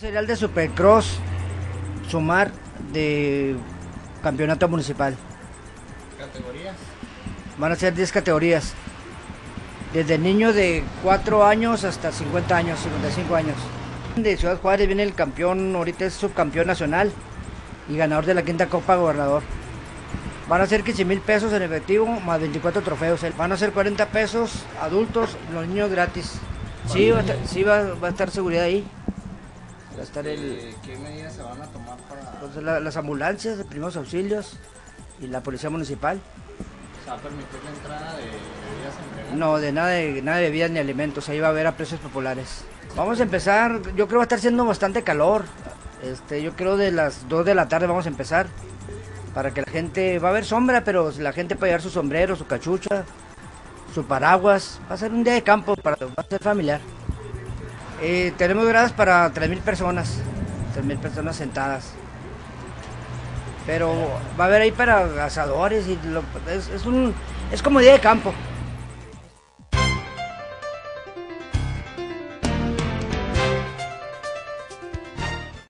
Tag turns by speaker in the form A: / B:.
A: Serial de Supercross, sumar de campeonato municipal.
B: ¿Categorías?
A: Van a ser 10 categorías. Desde niños de 4 años hasta 50 años, 55 años. De Ciudad Juárez viene el campeón, ahorita es subcampeón nacional y ganador de la quinta Copa Gobernador. Van a ser 15,000 pesos en efectivo más 24 trofeos. Van a ser 40 pesos adultos, los niños gratis. Sí, va a estar seguridad ahí. Va a estar
B: ¿Qué medidas se van a tomar para...?
A: Pues las ambulancias de primeros auxilios y la policía municipal.
B: ¿Se va a permitir la entrada de bebidas embriagantes?
A: No, de nada de bebidas ni alimentos, ahí va a haber a precios populares. Vamos a empezar, yo creo que va a estar haciendo bastante calor. Yo creo de las 2 de la tarde vamos a empezar. Para que la gente, va a haber sombra, pero la gente puede llevar su sombrero, su cachucha, su paraguas. Va a ser un día de campo, va a ser familiar. Tenemos gradas para 3,000 personas, 3,000 personas sentadas. Pero va a haber ahí para asadores y es como día de campo.